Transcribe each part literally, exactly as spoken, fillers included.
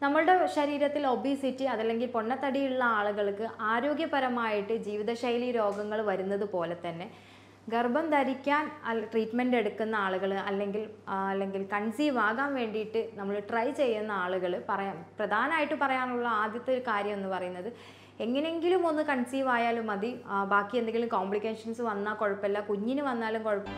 നമ്മളുടെ ശരീരത്തിൽ ഒബീസിറ്റി അതല്ലെങ്കിൽ പൊണ്ണത്തടിയുള്ള ആളുകൾക്ക് ആരോഗ്യപരമായിട്ട് ജീവിതശൈലി രോഗങ്ങൾ വരുന്നത് പോലെ തന്നെ ഗർഭം ധരിക്കാൻ ട്രീറ്റ്മെൻറ്റ് എടുക്കുന്ന ആളുകൾ അല്ലെങ്കിൽ അല്ലെങ്കിൽ കൺസീവ് ആകാൻ വേണ്ടിയിട്ട് നമ്മൾ ട്രൈ ചെയ്യുന്ന ആളുകൾ പറയാം പ്രധാനമായിട്ട് പറയാനുള്ള ആദ്യത്തെ ഒരു കാര്യം എന്ന് പറയുന്നത് എങ്ങനെയെങ്കിലും ഒന്ന് കൺസീവ് ആയാലും മതി, ബാക്കി എന്തെങ്കിലും കോംപ്ലിക്കേഷൻസ് വന്നാൽ കുഴപ്പമില്ല, കുഞ്ഞിന് വന്നാലും കുഴപ്പം.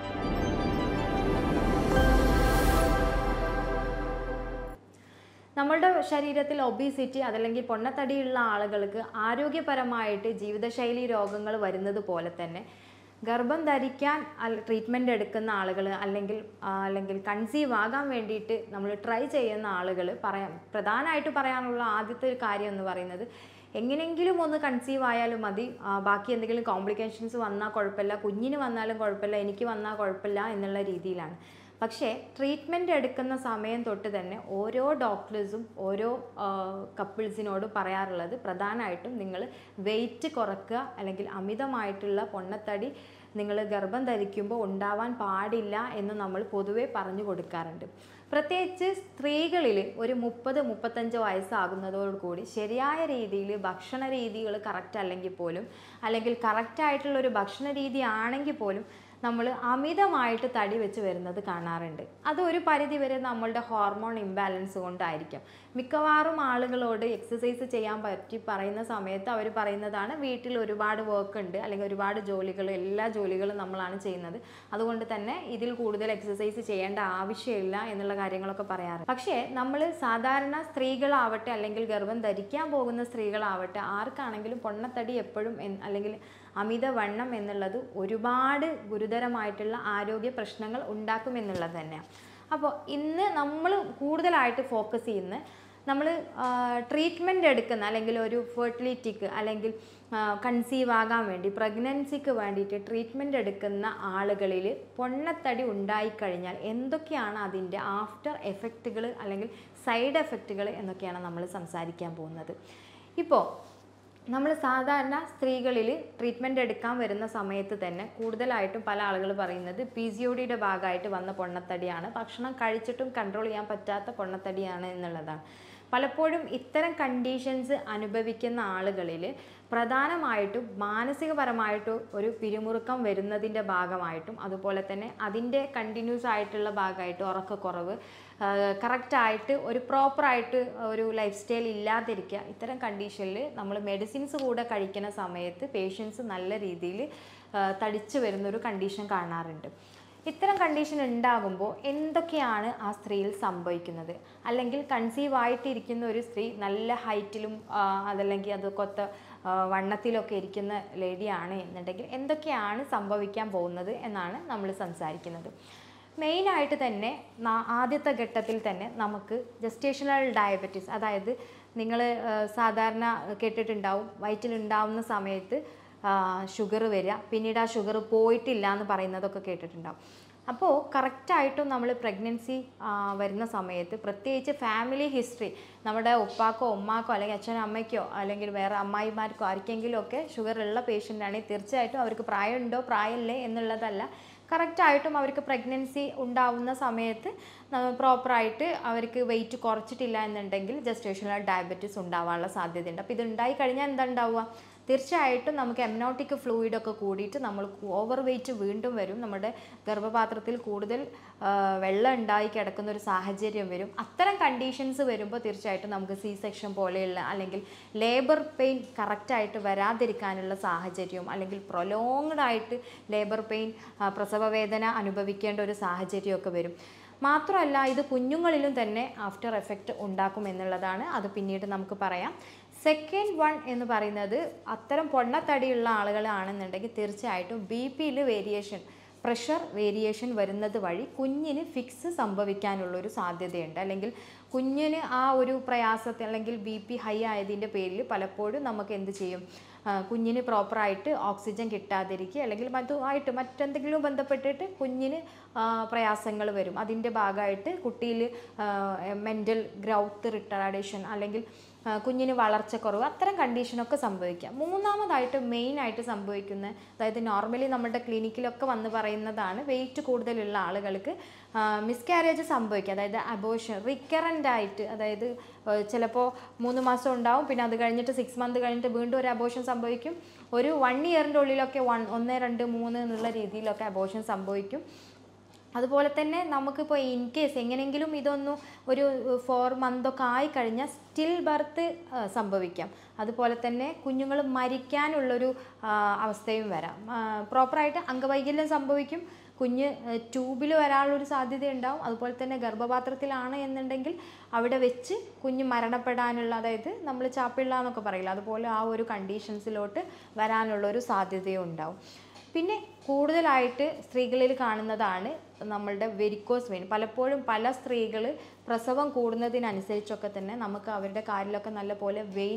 നമ്മളുടെ ശരീരത്തിൽ ഒബീസിറ്റി അതല്ലെങ്കിൽ പൊണ്ണത്തടിയുള്ള ആളുകൾക്ക് ആരോഗ്യപരമായിട്ട് ജീവിതശൈലി രോഗങ്ങൾ വരുന്നത് പോലെ തന്നെ ഗർഭം ധരിക്കാൻ ട്രീറ്റ്മെൻറ്റ് എടുക്കുന്ന ആളുകൾ അല്ലെങ്കിൽ അല്ലെങ്കിൽ കൺസീവ് ആകാൻ വേണ്ടിയിട്ട് നമ്മൾ ട്രൈ ചെയ്യുന്ന ആളുകൾ പറയാം പ്രധാനമായിട്ട് പറയാനുള്ള ആദ്യത്തെ ഒരു കാര്യം എന്ന് പറയുന്നത് എങ്ങനെയെങ്കിലും ഒന്ന് കൺസീവ് ആയാലും മതി, ബാക്കി എന്തെങ്കിലും കോംപ്ലിക്കേഷൻസ് വന്നാൽ കുഴപ്പമില്ല, കുഞ്ഞിന് വന്നാലും കുഴപ്പമില്ല, എനിക്ക് വന്നാൽ കുഴപ്പമില്ല എന്നുള്ള രീതിയിലാണ്. പക്ഷേ ട്രീറ്റ്മെൻറ്റ് എടുക്കുന്ന സമയം തൊട്ട് തന്നെ ഓരോ ഡോക്ടേഴ്സും ഓരോ കപ്പിൾസിനോട് പറയാറുള്ളത് പ്രധാനമായിട്ടും നിങ്ങൾ വെയിറ്റ് കുറയ്ക്കുക അല്ലെങ്കിൽ അമിതമായിട്ടുള്ള പൊണ്ണത്തടി നിങ്ങൾ ഗർഭം ധരിക്കുമ്പോൾ ഉണ്ടാവാൻ പാടില്ല എന്ന് നമ്മൾ പൊതുവെ പറഞ്ഞു കൊടുക്കാറുണ്ട്. പ്രത്യേകിച്ച് സ്ത്രീകളിൽ ഒരു മുപ്പത് മുപ്പത്തഞ്ച് വയസ്സാകുന്നതോടുകൂടി ശരിയായ രീതിയിൽ ഭക്ഷണ രീതികൾ കറക്റ്റ് അല്ലെങ്കിൽ പോലും അല്ലെങ്കിൽ കറക്റ്റായിട്ടുള്ളൊരു ഭക്ഷണ രീതി ആണെങ്കിൽ പോലും നമ്മൾ അമിതമായിട്ട് തടി വെച്ച് വരുന്നത് കാണാറുണ്ട്. അത് ഒരു പരിധി വരെ നമ്മളുടെ ഹോർമോൺ ഇംബാലൻസ് കൊണ്ടായിരിക്കാം. മിക്കവാറും ആളുകളോട് എക്സസൈസ് ചെയ്യാൻ പറ്റി പറയുന്ന സമയത്ത് അവർ പറയുന്നതാണ് വീട്ടിൽ ഒരുപാട് വർക്ക് ഉണ്ട് അല്ലെങ്കിൽ ഒരുപാട് ജോലികൾ എല്ലാ ജോലികളും നമ്മളാണ് ചെയ്യുന്നത്, അതുകൊണ്ട് തന്നെ ഇതിൽ കൂടുതൽ എക്സസൈസ് ചെയ്യേണ്ട ആവശ്യമില്ല എന്നുള്ള കാര്യങ്ങളൊക്കെ പറയാറുണ്ട്. പക്ഷേ നമ്മൾ സാധാരണ സ്ത്രീകളാവട്ടെ അല്ലെങ്കിൽ ഗർഭം ധരിക്കാൻ പോകുന്ന സ്ത്രീകളാവട്ടെ ആർക്കാണെങ്കിലും പൊണ്ണത്തടി എപ്പോഴും അല്ലെങ്കിൽ അമിതവണ്ണം എന്നുള്ളത് ഒരുപാട് ഗുരുതരമായിട്ടുള്ള ആരോഗ്യ പ്രശ്നങ്ങൾ ഉണ്ടാക്കുമെന്നുള്ളത് തന്നെയാണ്. അപ്പോൾ ഇന്ന് നമ്മൾ കൂടുതലായിട്ട് ഫോക്കസ് ചെയ്യുന്ന നമ്മൾ ട്രീറ്റ്മെൻറ്റ് എടുക്കുന്ന അല്ലെങ്കിൽ ഒരു ഫെർട്ടിലിറ്റിക്ക് അല്ലെങ്കിൽ കൺസീവ് ആകാൻ വേണ്ടി പ്രഗ്നൻസിക്ക് വേണ്ടിയിട്ട് ട്രീറ്റ്മെൻറ്റ് എടുക്കുന്ന ആളുകളിൽ പൊണ്ണത്തടി ഉണ്ടായിക്കഴിഞ്ഞാൽ എന്തൊക്കെയാണ് അതിൻ്റെ ആഫ്റ്റർ എഫക്റ്റുകൾ അല്ലെങ്കിൽ സൈഡ് എഫക്റ്റുകൾ എന്നൊക്കെയാണ് നമ്മൾ സംസാരിക്കാൻ പോകുന്നത്. ഇപ്പോൾ നമ്മൾ സാധാരണ സ്ത്രീകളിൽ ട്രീറ്റ്മെൻറ്റ് എടുക്കാൻ വരുന്ന സമയത്ത് തന്നെ കൂടുതലായിട്ടും പല ആളുകൾ പറയുന്നത് പി സി ഒ ഡിയുടെ ഭാഗമായിട്ട് വന്ന പൊണ്ണത്തടിയാണ്, ഭക്ഷണം കഴിച്ചിട്ടും കൺട്രോൾ ചെയ്യാൻ പറ്റാത്ത പൊണ്ണത്തടിയാണ് എന്നുള്ളതാണ്. പലപ്പോഴും ഇത്തരം കണ്ടീഷൻസ് അനുഭവിക്കുന്ന ആളുകളിൽ പ്രധാനമായിട്ടും മാനസികപരമായിട്ട് ഒരു പിരിമുറുക്കം വരുന്നതിൻ്റെ ഭാഗമായിട്ടും അതുപോലെ തന്നെ അതിൻ്റെ കണ്ടിന്യൂസ് ആയിട്ടുള്ള ഭാഗമായിട്ട് ഉറക്കക്കുറവ്, കറക്റ്റായിട്ട് ഒരു പ്രോപ്പറായിട്ട് ഒരു ലൈഫ് സ്റ്റൈൽ ഇല്ലാതിരിക്കുക, ഇത്തരം കണ്ടീഷനിൽ നമ്മൾ മെഡിസിൻസ് കൂടെ കഴിക്കുന്ന സമയത്ത് പേഷ്യൻസ് നല്ല രീതിയിൽ തടിച്ചു വരുന്നൊരു കണ്ടീഷൻ കാണാറുണ്ട്. ഇത്തരം കണ്ടീഷൻ ഉണ്ടാകുമ്പോൾ എന്തൊക്കെയാണ് ആ സ്ത്രീയിൽ സംഭവിക്കുന്നത്? അല്ലെങ്കിൽ കൺസീവ് ആയിട്ടിരിക്കുന്ന ഒരു സ്ത്രീ നല്ല ഹൈറ്റിലും അതല്ലെങ്കിൽ അതൊക്കൊത്ത വണ്ണത്തിലൊക്കെ ഇരിക്കുന്ന ലേഡിയാണ് എന്നുണ്ടെങ്കിൽ എന്തൊക്കെയാണ് സംഭവിക്കാൻ പോകുന്നത് എന്നാണ് നമ്മൾ സംസാരിക്കുന്നത്. മെയിനായിട്ട് തന്നെ ആദ്യത്തെ ഘട്ടത്തിൽ തന്നെ നമുക്ക് ജസ്റ്റേഷണൽ ഡയബറ്റീസ്, അതായത് നിങ്ങൾ സാധാരണ കേട്ടിട്ടുണ്ടാവും വയറ്റിലുണ്ടാവുന്ന സമയത്ത് ഷുഗർ വരിക, പിന്നീട് ആ ഷുഗർ പോയിട്ടില്ല എന്ന് പറയുന്നതൊക്കെ കേട്ടിട്ടുണ്ടാവും. അപ്പോൾ കറക്റ്റായിട്ടും നമ്മൾ പ്രഗ്നൻസി വരുന്ന സമയത്ത് പ്രത്യേകിച്ച് ഫാമിലി ഹിസ്റ്ററി, നമ്മുടെ ഉപ്പാക്കോ ഉമ്മാക്കോ അല്ലെങ്കിൽ അച്ഛനോ അമ്മയ്ക്കോ അല്ലെങ്കിൽ വേറെ അമ്മായിമാർക്കോ ആർക്കെങ്കിലും ഒക്കെ ഷുഗർ ഉള്ള പേഷ്യൻ്റാണെങ്കിൽ തീർച്ചയായിട്ടും അവർക്ക് പ്രായമുണ്ടോ പ്രായമില്ലേ എന്നുള്ളതല്ല, കറക്റ്റായിട്ടും അവർക്ക് പ്രഗ്നൻസി ഉണ്ടാവുന്ന സമയത്ത് പ്രോപ്പറായിട്ട് അവർക്ക് വെയിറ്റ് കുറച്ചിട്ടില്ല എന്നുണ്ടെങ്കിൽ ജസ്റ്റേഷണൽ ഡയബറ്റീസ് ഉണ്ടാവാനുള്ള സാധ്യതയുണ്ട്. അപ്പോൾ ഇത് ഉണ്ടായി കഴിഞ്ഞാൽ എന്താ ഉണ്ടാവുക? തീർച്ചയായിട്ടും നമുക്ക് എംനോട്ടിക് ഫ്ലൂയിഡൊക്കെ കൂടിയിട്ട് നമ്മൾ ഓവർ വെയിറ്റ് വീണ്ടും വരും, നമ്മുടെ ഗർഭപാത്രത്തിൽ കൂടുതൽ വെള്ളം ഉണ്ടായി കിടക്കുന്ന ഒരു സാഹചര്യം വരും. അത്തരം കണ്ടീഷൻസ് വരുമ്പോൾ തീർച്ചയായിട്ടും നമുക്ക് സി സെക്ഷൻ പോലെയുള്ള അല്ലെങ്കിൽ ലേബർ പെയിൻ കറക്റ്റായിട്ട് വരാതിരിക്കാനുള്ള സാഹചര്യവും അല്ലെങ്കിൽ പ്രൊലോങ്ഡ് ആയിട്ട് ലേബർ പെയിൻ പ്രസവവേദന അനുഭവിക്കേണ്ട ഒരു സാഹചര്യമൊക്കെ വരും. മാത്രമല്ല ഇത് കുഞ്ഞുങ്ങളിലും തന്നെ ആഫ്റ്റർ എഫക്റ്റ് ഉണ്ടാക്കും എന്നുള്ളതാണ്, അത് പിന്നീട് നമുക്ക് പറയാം. സെക്കൻഡ് വൺ എന്ന് പറയുന്നത് അത്തരം പൊണ്ണത്തടിയുള്ള ആളുകളാണെന്നുണ്ടെങ്കിൽ തീർച്ചയായിട്ടും ബി പിയിൽ വേരിയേഷൻ, പ്രഷർ വേരിയേഷൻ വരുന്നത് വഴി കുഞ്ഞിന് ഫിക്സ് സംഭവിക്കാനുള്ളൊരു സാധ്യതയുണ്ട്. അല്ലെങ്കിൽ കുഞ്ഞിന് ആ ഒരു പ്രയാസത്തിൽ അല്ലെങ്കിൽ ബി പി ഹൈ ആയതിൻ്റെ പേരിൽ പലപ്പോഴും നമുക്ക് എന്ത് ചെയ്യും, കുഞ്ഞിന് പ്രോപ്പറായിട്ട് ഓക്സിജൻ കിട്ടാതിരിക്കുക അല്ലെങ്കിൽ മറ്റുമായിട്ട് മറ്റെന്തെങ്കിലും ബന്ധപ്പെട്ടിട്ട് കുഞ്ഞിന് പ്രയാസങ്ങൾ വരും. അതിൻ്റെ ഭാഗമായിട്ട് കുട്ടിയിൽ മെൻ്റൽ ഗ്രൗത്ത് റിട്ടാർഡേഷൻ അല്ലെങ്കിൽ കുഞ്ഞിന് വളർച്ചക്കുറവ് അത്തരം കണ്ടീഷനൊക്കെ സംഭവിക്കാം. മൂന്നാമതായിട്ട് മെയിനായിട്ട് സംഭവിക്കുന്ന, അതായത് നോർമലി നമ്മുടെ ക്ലിനിക്കിലൊക്കെ വന്ന് പറയുന്നതാണ്, വെയിറ്റ് കൂടുതലുള്ള ആളുകൾക്ക് മിസ്കാരേജ് സംഭവിക്കുക, അതായത് അബോർഷൻ റിക്കറൻ്റ് റീക്കറൻ്റ് ആയിട്ട്, അതായത് ചിലപ്പോൾ മൂന്ന് മാസം ഉണ്ടാവും, പിന്നെ അത് കഴിഞ്ഞിട്ട് സിക്സ് മന്ത് കഴിഞ്ഞിട്ട് വീണ്ടും ഒരു അബോർഷൻ സംഭവിക്കും. ഒരു വൺ ഇയറിൻ്റെ ഉള്ളിലൊക്കെ വൺ ഒന്ന് രണ്ട് മൂന്ന് എന്നുള്ള രീതിയിലൊക്കെ അബോർഷൻ സംഭവിക്കും. അതുപോലെ തന്നെ നമുക്കിപ്പോൾ ഇൻ കേസ് എങ്ങനെയെങ്കിലും ഇതൊന്നും ഒരു ഫോർ മന്തൊക്കെ ആയിക്കഴിഞ്ഞാൽ സ്റ്റിൽ ബർത്ത് സംഭവിക്കാം. അതുപോലെ തന്നെ കുഞ്ഞുങ്ങൾ മരിക്കാനുള്ളൊരു അവസ്ഥയും വരാം. പ്രോപ്പറായിട്ട് അംഗവൈകല്യം സംഭവിക്കും, കുഞ്ഞ് ട്യൂബിൽ വരാനുള്ളൊരു സാധ്യത ഉണ്ടാവും. അതുപോലെ തന്നെ ഗർഭപാത്രത്തിലാണ് എന്നുണ്ടെങ്കിൽ അവിടെ വെച്ച് കുഞ്ഞ് മരണപ്പെടാനുള്ള, അതായത് നമ്മൾ ചാപ്പിള്ള എന്നൊക്കെ പറയില്ല, അതുപോലെ ആ ഒരു കണ്ടീഷൻസിലോട്ട് വരാനുള്ളൊരു സാധ്യതയും ഉണ്ടാവും. പിന്നെ കൂടുതലായിട്ട് സ്ത്രീകളിൽ കാണുന്നതാണ് നമ്മളുടെ വെരിക്കോസ് വെയിൻ. പലപ്പോഴും പല സ്ത്രീകൾ പ്രസവം കൂടുന്നതിനനുസരിച്ചൊക്കെ തന്നെ നമുക്ക് അവരുടെ കാലിലൊക്കെ നല്ലപോലെ വെയിൻ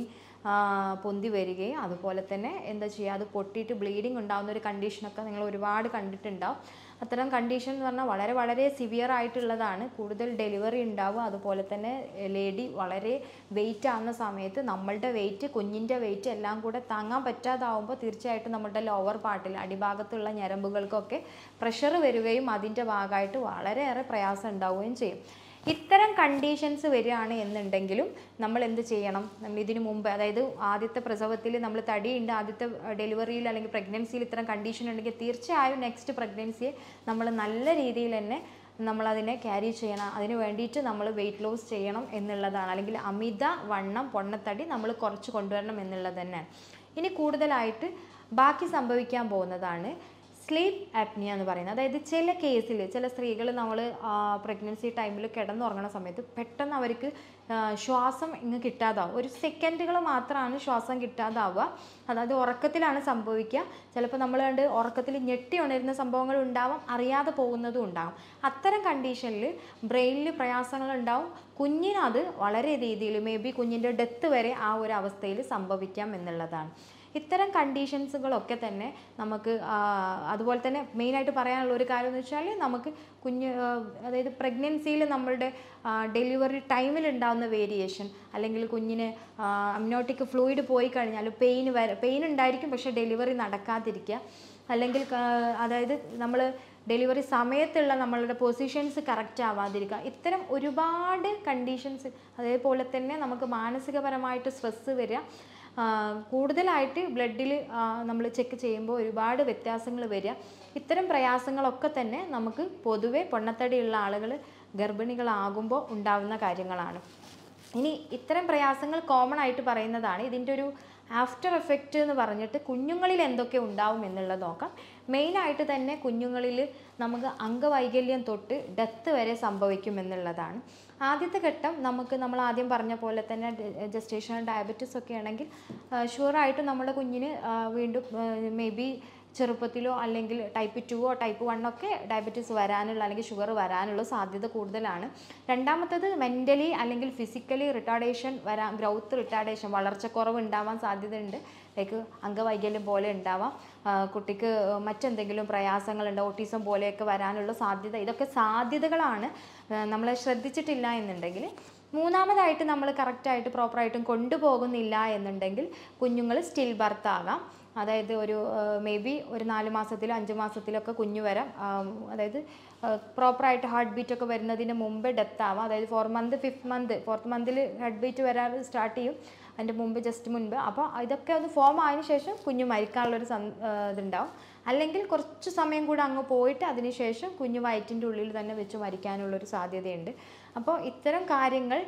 പൊന്തി വരികയും അതുപോലെ തന്നെ എന്താ ചെയ്യുക, അത് പൊട്ടിയിട്ട് ബ്ലീഡിങ് ഉണ്ടാകുന്ന ഒരു കണ്ടീഷനൊക്കെ നിങ്ങൾ ഒരുപാട് കണ്ടിട്ടുണ്ടാവും. അത്തരം കണ്ടീഷൻ എന്ന് പറഞ്ഞാൽ വളരെ വളരെ സിവിയർ ആയിട്ടുള്ളതാണ്. കൂടുതൽ ഡെലിവറി ഉണ്ടാവും. അതുപോലെ തന്നെ ലേഡി വളരെ വെയിറ്റ് ആവുന്ന സമയത്ത് നമ്മളുടെ വെയിറ്റ്, കുഞ്ഞിൻ്റെ വെയിറ്റ് എല്ലാം കൂടെ താങ്ങാൻ പറ്റാതാവുമ്പോൾ തീർച്ചയായിട്ടും നമ്മുടെ ലോവർ പാർട്ടിൽ അടിഭാഗത്തുള്ള ഞരമ്പുകൾക്കൊക്കെ പ്രഷർ വരികയും അതിൻ്റെ ഭാഗമായിട്ട് വളരെയേറെ പ്രയാസം ഉണ്ടാവുകയും ചെയ്യും. ഇത്തരം കണ്ടീഷൻസ് വരികയാണ് എന്നുണ്ടെങ്കിലും നമ്മൾ എന്ത് ചെയ്യണം, നമ്മൾ ഇതിനു മുമ്പ്, അതായത് ആദ്യത്തെ പ്രസവത്തിൽ നമ്മൾ തടിയുണ്ട്, ആദ്യത്തെ ഡെലിവറിയിൽ അല്ലെങ്കിൽ പ്രഗ്നൻസിയിൽ ഇത്തരം കണ്ടീഷൻ ഉണ്ടെങ്കിൽ തീർച്ചയായും നെക്സ്റ്റ് പ്രഗ്നൻസിയെ നമ്മൾ നല്ല രീതിയിൽ തന്നെ നമ്മളതിനെ ക്യാരി ചെയ്യണം. അതിന് വേണ്ടിയിട്ട് നമ്മൾ വെയിറ്റ് ലോസ് ചെയ്യണം എന്നുള്ളതാണ്. അല്ലെങ്കിൽ അമിത വണ്ണം, പൊണ്ണത്തടി നമ്മൾ കുറച്ച് കൊണ്ടുവരണം എന്നുള്ളത് തന്നെയാണ്. ഇനി കൂടുതലായിട്ട് ബാക്കി സംഭവിക്കാൻ പോകുന്നതാണ് സ്ലീപ്പ് ആപ്നിയ എന്ന് പറയുന്നത്. അതായത് ചില കേസിൽ ചില സ്ത്രീകൾ നമ്മൾ പ്രഗ്നൻസി ടൈമിൽ കിടന്നുറങ്ങുന്ന സമയത്ത് പെട്ടെന്ന് അവർക്ക് ശ്വാസം ഇങ്ങ് കിട്ടാതാവും. ഒരു സെക്കൻഡുകൾ മാത്രമാണ് ശ്വാസം കിട്ടാതാവുക. അതായത് ഉറക്കത്തിലാണ് സംഭവിക്കുക. ചിലപ്പോൾ നമ്മൾ കണ്ട് ഉറക്കത്തിൽ ഞെട്ടി ഉണരുന്ന സംഭവങ്ങൾ ഉണ്ടാവും, അറിയാതെ പോകുന്നതും ഉണ്ടാകും. അത്തരം കണ്ടീഷനിൽ ബ്രെയിനിൽ പ്രയാസങ്ങൾ ഉണ്ടാവും. കുഞ്ഞിനത് വളരെ രീതിയിൽ മേ ബി കുഞ്ഞിൻ്റെ ഡെത്ത് വരെ ആ ഒരു അവസ്ഥയിൽ സംഭവിക്കാം എന്നുള്ളതാണ്. ഇത്തരം കണ്ടീഷൻസുകളൊക്കെ തന്നെ നമുക്ക്, അതുപോലെ തന്നെ മെയിനായിട്ട് പറയാനുള്ള ഒരു കാര്യം എന്ന് വെച്ചാൽ നമുക്ക് കുഞ്ഞ്, അതായത് പ്രഗ്നൻസിയിൽ നമ്മളുടെ ഡെലിവറി ടൈമിൽ ഉണ്ടാകുന്ന വേരിയേഷൻ, അല്ലെങ്കിൽ കുഞ്ഞിന് അമ്നോട്ടിക് ഫ്ലൂയിഡ് പോയി കഴിഞ്ഞാൽ പെയിൻ വര പെയിൻ ഉണ്ടായിരിക്കും, പക്ഷേ ഡെലിവറി നടക്കാതിരിക്കുക, അല്ലെങ്കിൽ അതായത് നമ്മൾ ഡെലിവറി സമയത്തുള്ള നമ്മളുടെ പൊസിഷൻസ് കറക്റ്റ് ആവാതിരിക്കുക. ഇത്തരം ഒരുപാട് കണ്ടീഷൻസ്, അതേപോലെ തന്നെ നമുക്ക് മാനസികപരമായിട്ട് സ്ട്രെസ്സ് വരിക, കൂടുതലായിട്ട് ബ്ലഡിൽ നമ്മൾ ചെക്ക് ചെയ്യുമ്പോൾ ഒരുപാട് വ്യത്യാസങ്ങൾ വരിക. ഇത്തരം പ്രയാസങ്ങളൊക്കെ തന്നെ നമുക്ക് പൊതുവെ പൊണ്ണത്തടിയുള്ള ആളുകൾ ഗർഭിണികളാകുമ്പോൾ ഉണ്ടാകുന്ന കാര്യങ്ങളാണ്. ഇനി ഇത്തരം പ്രയാസങ്ങൾ കോമൺ ആയിട്ട് പറയുന്നതാണ്. ഇതിൻ്റെ ഒരു ആഫ്റ്റർ എഫക്റ്റ് എന്ന് പറഞ്ഞിട്ട് കുഞ്ഞുങ്ങളിൽ എന്തൊക്കെ ഉണ്ടാവും എന്നുള്ളത് നോക്കാം. മെയിനായിട്ട് തന്നെ കുഞ്ഞുങ്ങളിൽ നമുക്ക് അംഗവൈകല്യം തൊട്ട് ഡെത്ത് വരെ സംഭവിക്കും എന്നുള്ളതാണ്. ആദ്യത്തെ ഘട്ടം നമുക്ക് നമ്മൾ ആദ്യം പറഞ്ഞ പോലെ തന്നെ ജസ്റ്റേഷണൽ ഡയബറ്റീസ് ഒക്കെ ആണെങ്കിൽ ഷുവറായിട്ടും നമ്മുടെ കുഞ്ഞിന് വീണ്ടും മേ ബി ചെറുപ്പത്തിലോ അല്ലെങ്കിൽ ടൈപ്പ് ടുവോ ടൈപ്പ് വണ്ണൊക്കെ ഡയബറ്റീസ് വരാനുള്ള അല്ലെങ്കിൽ ഷുഗർ വരാനുള്ള സാധ്യത കൂടുതലാണ്. രണ്ടാമത്തത് മെൻ്റലി അല്ലെങ്കിൽ ഫിസിക്കലി റിട്ടാർഡേഷൻ വരാൻ, ഗ്രൗത്ത് റിട്ടാർഡേഷൻ, വളർച്ചക്കുറവ് ഉണ്ടാവാൻ സാധ്യതയുണ്ട്. ലൈക്ക് അംഗവൈകല്യം പോലെ ഉണ്ടാവാം, കുട്ടിക്ക് മറ്റെന്തെങ്കിലും പ്രയാസങ്ങളുണ്ട്, ഓട്ടിസം പോലെയൊക്കെ വരാനുള്ള സാധ്യത. ഇതൊക്കെ സാധ്യതകളാണ്. നമ്മൾ ശ്രദ്ധിച്ചിട്ടില്ല എന്നുണ്ടെങ്കിൽ. മൂന്നാമതായിട്ട് നമ്മൾ കറക്റ്റായിട്ട് പ്രോപ്പറായിട്ടും കൊണ്ടുപോകുന്നില്ല എന്നുണ്ടെങ്കിൽ കുഞ്ഞുങ്ങൾ സ്റ്റിൽ ബർത്ത് ആകാം. അതായത് ഒരു മേ ബി ഒരു നാല് മാസത്തിലോ അഞ്ച് മാസത്തിലൊക്കെ കുഞ്ഞു വരാം. അതായത് പ്രോപ്പറായിട്ട് ഹാർട്ട് ബീറ്റ് ഒക്കെ വരുന്നതിന് മുമ്പ് ഡെത്ത് ആവാം. അതായത് four month fifth month fourth മന്തിൽ ഹാർട്ട് ബീറ്റ് വരാൻ സ്റ്റാർട്ട് ചെയ്യും, അതിൻ്റെ മുമ്പ് ജസ്റ്റ് മുൻപ്. അപ്പോൾ ഇതൊക്കെ ഒന്ന് ഫോം ആയതിനു ശേഷം കുഞ്ഞു മരിക്കാനുള്ളൊരു ഇതുണ്ടാവും. അല്ലെങ്കിൽ കുറച്ച് സമയം കൂടെ അങ്ങ് പോയിട്ട് അതിന് ശേഷം കുഞ്ഞു വയറ്റിൻ്റെ ഉള്ളിൽ തന്നെ വെച്ച് മരിക്കാനുള്ളൊരു സാധ്യതയുണ്ട്. അപ്പോൾ ഇത്തരം കാര്യങ്ങൾ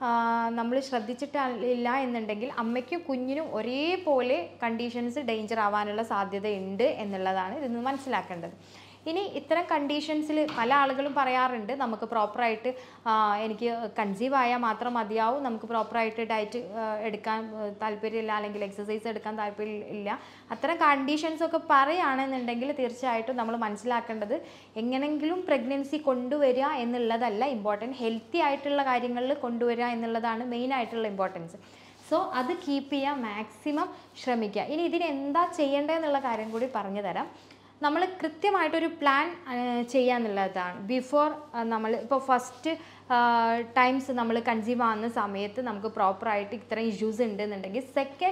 നമ്മൾ ശ്രദ്ധിച്ചിട്ടില്ല എന്നുണ്ടെങ്കിൽ അമ്മയ്ക്കും കുഞ്ഞിനും ഒരേപോലെ കണ്ടീഷൻസ് ഡേഞ്ചർ ആവാനുള്ള സാധ്യതയുണ്ട് എന്നുള്ളതാണ് ഇതിന്ന് മനസ്സിലാക്കേണ്ടത്. ഇനി ഇത്തരം കണ്ടീഷൻസിൽ പല ആളുകളും പറയാറുണ്ട് നമുക്ക് പ്രോപ്പറായിട്ട് എനിക്ക് കൺസീവ് ആയാൽ മാത്രം മതിയാവും, നമുക്ക് പ്രോപ്പറായിട്ട് ഡയറ്റ് എടുക്കാൻ താല്പര്യമില്ല അല്ലെങ്കിൽ എക്സസൈസ് എടുക്കാൻ താല്പര്യം ഇല്ല. അത്തരം കണ്ടീഷൻസൊക്കെ പറയുകയാണെന്നുണ്ടെങ്കിൽ തീർച്ചയായിട്ടും നമ്മൾ മനസ്സിലാക്കേണ്ടത് എങ്ങനെങ്കിലും പ്രഗ്നൻസി കൊണ്ടുവരിക എന്നുള്ളതല്ല ഇമ്പോർട്ടൻറ്റ്, ഹെൽത്തി ആയിട്ടുള്ള കാര്യങ്ങളിൽ കൊണ്ടുവരിക എന്നുള്ളതാണ് മെയിനായിട്ടുള്ള ഇമ്പോർട്ടൻസ്. സോ അത് കീപ്പ് ചെയ്യാൻ മാക്സിമം ശ്രമിക്കുക. ഇനി ഇതിന് എന്താ ചെയ്യേണ്ടതെന്നുള്ള കാര്യം കൂടി പറഞ്ഞു തരാം. നമ്മൾ കൃത്യമായിട്ടൊരു പ്ലാൻ ചെയ്യാന്നുള്ളതാണ്. ബിഫോർ നമ്മൾ ഇപ്പോൾ ഫസ്റ്റ് ടൈംസ് നമ്മൾ കൺസീവ് ആവുന്ന സമയത്ത് നമുക്ക് പ്രോപ്പറായിട്ട് ഇത്രയും ഇഷ്യൂസ് ഉണ്ടെന്നുണ്ടെങ്കിൽ സെക്കൻഡ്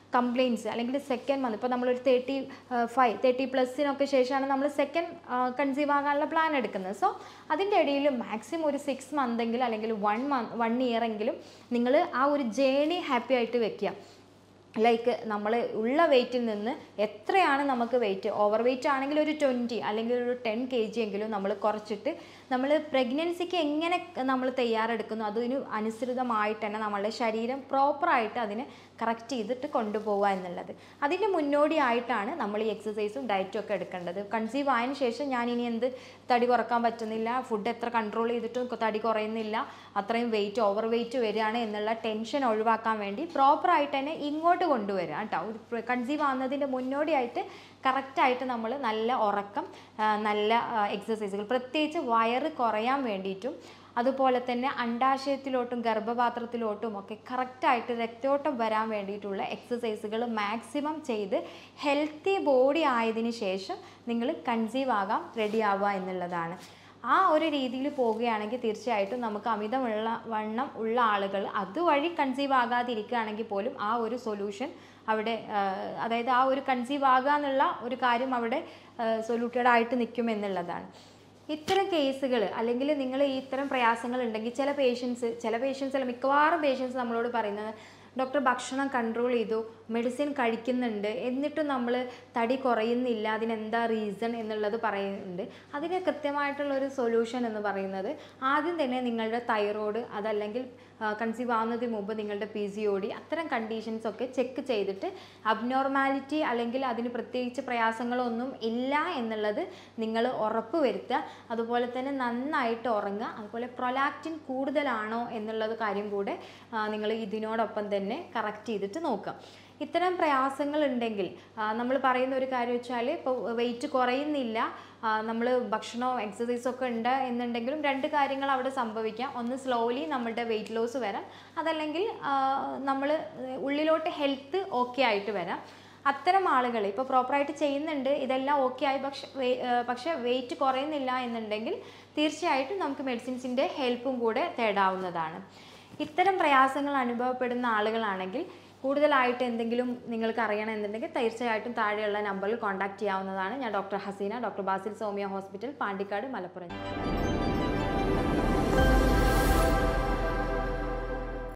കംപ്ലയിൻറ്റ്സ് അല്ലെങ്കിൽ സെക്കൻഡ് മന്ത് ഇപ്പോൾ നമ്മളൊരു തേർട്ടി ഫൈവ് തേർട്ടി പ്ലസ്സിനൊക്കെ ശേഷമാണ് നമ്മൾ സെക്കൻഡ് കൺസീവ് ആകാനുള്ള പ്ലാൻ എടുക്കുന്നത്. സോ അതിൻ്റെ ഇടയിൽ മാക്സിമം ഒരു സിക്സ് മന്തെങ്കിലും അല്ലെങ്കിൽ വൺ മന്ത് വൺ ഇയർ എങ്കിലും നിങ്ങൾ ആ ഒരു ജേണി ഹാപ്പി ആയിട്ട് വെക്കുക. ലൈക്ക് നമ്മൾ ഉള്ള വെയ്റ്റിൽ നിന്ന് എത്രയാണ് നമുക്ക് വെയിറ്റ്, ഓവർ വെയ്റ്റ് ആണെങ്കിൽ ഒരു ട്വൻറ്റി അല്ലെങ്കിൽ ഒരു ടെൻ കെ ജി എങ്കിലും നമ്മൾ കുറച്ചിട്ട് നമ്മൾ പ്രഗ്നൻസിക്ക് എങ്ങനെ നമ്മൾ തയ്യാറെടുക്കുന്നു അതിന് അനുസൃതമായിട്ട് തന്നെ നമ്മളുടെ ശരീരം പ്രോപ്പറായിട്ട് അതിനെ കറക്റ്റ് ചെയ്തിട്ട് കൊണ്ടുപോവുക എന്നുള്ളത്. അതിൻ്റെ മുന്നോടിയായിട്ടാണ് നമ്മൾ ഈ എക്സസൈസും ഡയറ്റും ഒക്കെ എടുക്കേണ്ടത്. കൺസീവ് ആയതിനു ശേഷം ഞാൻ ഇനി എന്ത് തടി കുറക്കാൻ പറ്റുന്നില്ല, ഫുഡ് എത്ര കൺട്രോൾ ചെയ്തിട്ടും തടി കുറയുന്നില്ല, അത്രയും വെയിറ്റ് ഓവർ വെയിറ്റ് വരികയാണ് എന്നുള്ള ടെൻഷൻ ഒഴിവാക്കാൻ വേണ്ടി പ്രോപ്പറായിട്ട് തന്നെ ഇങ്ങോട്ട് കൊണ്ടുവരിക കേട്ടോ. ഒരു കൺസീവ് ആവുന്നതിൻ്റെ മുന്നോടിയായിട്ട് കറക്റ്റായിട്ട് നമ്മൾ നല്ല ഉറക്കം, നല്ല എക്സസൈസുകൾ, പ്രത്യേകിച്ച് വയറ് കുറയാൻ വേണ്ടിയിട്ടും അതുപോലെ തന്നെ അണ്ഡാശയത്തിലോട്ടും ഗർഭപാത്രത്തിലോട്ടും ഒക്കെ കറക്റ്റായിട്ട് രക്തയോട്ടം വരാൻ വേണ്ടിയിട്ടുള്ള എക്സസൈസുകൾ മാക്സിമം ചെയ്ത് ഹെൽത്തി ബോഡി ആയതിനു ശേഷം നിങ്ങൾ കൺസീവ് ആകാൻ റെഡി ആവുക എന്നുള്ളതാണ്. ആ ഒരു രീതിയിൽ പോവുകയാണെങ്കിൽ തീർച്ചയായിട്ടും നമുക്ക് അമിതമുള്ള വണ്ണം ഉള്ള ആളുകൾ അതുവഴി കൺസീവ് ആകാതിരിക്കുകയാണെങ്കിൽ പോലും ആ ഒരു സൊല്യൂഷൻ അവിടെ, അതായത് ആ ഒരു കൺസീവ് ആകുക എന്നുള്ള ഒരു കാര്യം അവിടെ സൊല്യൂട്ടഡ് ആയിട്ട് നിൽക്കും എന്നുള്ളതാണ്. ഇത്തരം കേസുകൾ അല്ലെങ്കിൽ നിങ്ങൾ ഈ ഇത്തരം പ്രയാസങ്ങൾ ഉണ്ടെങ്കിൽ ചില പേഷ്യൻസ് ചില പേഷ്യൻസ് അല്ല മിക്കവാറും പേഷ്യൻസ് നമ്മളോട് പറയുന്നത്, ഡോക്ടർ ഭക്ഷണം കൺട്രോൾ ചെയ്തു, മെഡിസിൻ കഴിക്കുന്നുണ്ട്, എന്നിട്ടും നമ്മൾ തടി കുറയുന്നില്ല, അതിനെന്താ റീസൺ എന്നുള്ളത് പറയുന്നുണ്ട്. അതിന് കൃത്യമായിട്ടുള്ളൊരു സൊല്യൂഷൻ എന്ന് പറയുന്നത് ആദ്യം തന്നെ നിങ്ങളുടെ തൈറോയ്ഡ് അതല്ലെങ്കിൽ കൺസീവ് ആവുന്നതിന് മുമ്പ് നിങ്ങളുടെ പി സി ഒ ഡി അത്തരം കണ്ടീഷൻസൊക്കെ ചെക്ക് ചെയ്തിട്ട് അബ്നോർമാലിറ്റി അല്ലെങ്കിൽ അതിന് പ്രത്യേകിച്ച് പ്രയാസങ്ങളൊന്നും ഇല്ല എന്നുള്ളത് നിങ്ങൾ ഉറപ്പ് വരുത്തുക. അതുപോലെ തന്നെ നന്നായിട്ട് ഉറങ്ങുക. അതുപോലെ പ്രൊലാക്റ്റിൻ കൂടുതലാണോ എന്നുള്ളത് കാര്യം കൂടെ നിങ്ങൾ ഇതിനോടൊപ്പം തന്നെ കറക്റ്റ് ചെയ്തിട്ട് നോക്കുക. ഇത്തരം പ്രയാസങ്ങൾ ഉണ്ടെങ്കിൽ നമ്മൾ പറയുന്ന ഒരു കാര്യം വെച്ചാൽ ഇപ്പോൾ വെയിറ്റ് കുറയുന്നില്ല, നമ്മൾ ഭക്ഷണവും എക്സസൈസും ഒക്കെ ഉണ്ട് എന്നുണ്ടെങ്കിലും രണ്ട് കാര്യങ്ങൾ അവിടെ സംഭവിക്കാം. ഒന്ന് സ്ലോലി നമ്മളുടെ വെയിറ്റ് ലോസ് വരാം, അതല്ലെങ്കിൽ നമ്മൾ ഉള്ളിലോട്ട് ഹെൽത്ത് ഓക്കെ ആയിട്ട് വരാം. അത്തരം ആളുകൾ ഇപ്പോൾ പ്രോപ്പറായിട്ട് ചെയ്യുന്നുണ്ട്, ഇതെല്ലാം ഓക്കെ ആയി, പക്ഷെ പക്ഷേ വെയിറ്റ് കുറയുന്നില്ല എന്നുണ്ടെങ്കിൽ തീർച്ചയായിട്ടും നമുക്ക് മെഡിസിൻസിൻ്റെ ഹെൽപ്പും കൂടെ തേടാവുന്നതാണ്. ഇത്തരം പ്രയാസങ്ങൾ അനുഭവപ്പെടുന്ന ആളുകളാണെങ്കിൽ കൂടുതലായിട്ട് എന്തെങ്കിലും നിങ്ങൾക്ക് അറിയണം എന്നുണ്ടെങ്കിൽ തീർച്ചയായിട്ടും താഴെയുള്ള നമ്പറിൽ കോൺടാക്റ്റ് ചെയ്യാവുന്നതാണ്. ഞാൻ doctor Haseena, doctor Basil Somiya hospital, Pandikkad, Malappuram.